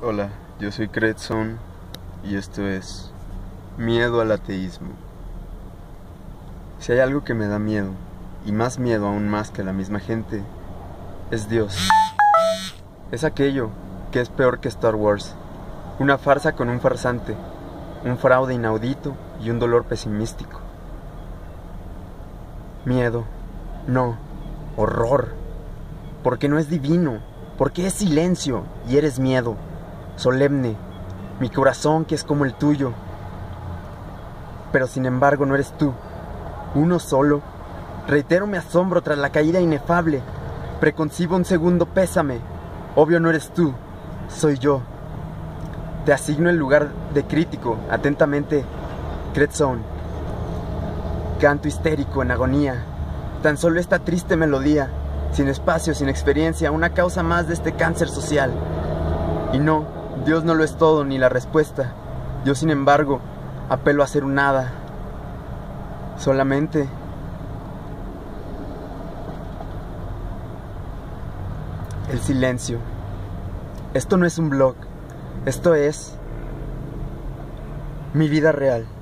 Hola, yo soy Cretson y esto es Miedo al Ateísmo. Si hay algo que me da miedo, y más miedo aún más que la misma gente, es Dios. Es aquello que es peor que Star Wars, una farsa con un farsante, un fraude inaudito y un dolor pesimístico. Miedo, no, horror, porque no es divino, porque es silencio y eres miedo. Solemne, mi corazón que es como el tuyo. Pero sin embargo no eres tú, uno solo. Reitero mi asombro tras la caída inefable. Preconcibo un segundo pésame. Obvio no eres tú, soy yo. Te asigno el lugar de crítico, atentamente, Cretson. Canto histérico en agonía. Tan solo esta triste melodía, sin espacio, sin experiencia, una causa más de este cáncer social. Y no, Dios no lo es todo ni la respuesta. Yo, sin embargo, apelo a ser un nada. Solamente el silencio. Esto no es un blog. Esto es mi vida real.